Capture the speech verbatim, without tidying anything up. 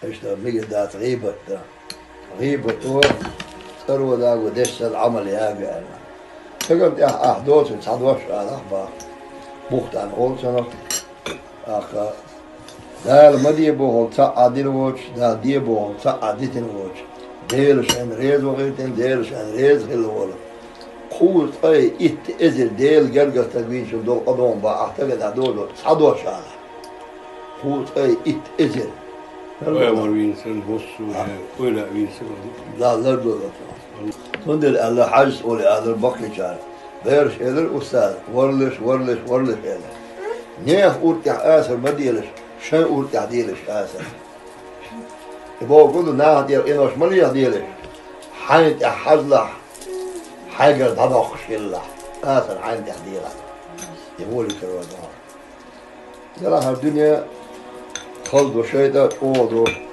ايش ده مية دات غيبة ده غيبة تو ثروة ده ودش العمل يا جانا فقمت أحدوث وتصدوش على أخبار بوخت عن أول سنة أخا ده المدي بوغل تصعدين ووش ده دي بوغل تصعدين ووش ديلش عن ريز وغيرتين ديلش عن ريز غير ولا قوة أي إت إزل ديل جرجر تقوين شو دول قدوم بقى أعتقد هدول تصدوش على قوة أي إت إزل ويا مروين سن بوس ولا وين سن لا لا دول تندل على حج ولا على البقي شار بيرش إلر أستاذ ورلش ورلش ورلش إلر نيف أورتح آسر ما ديلش شن أورتح ديلش آسر يبقى كله ناه ديل إنوش مليح ديلش حانت أحزلح حاجة ضدخ شلح آسر حانت أحديلح يقول لك الوضع يلا الدنيا خلدوا شيء ده أوضوا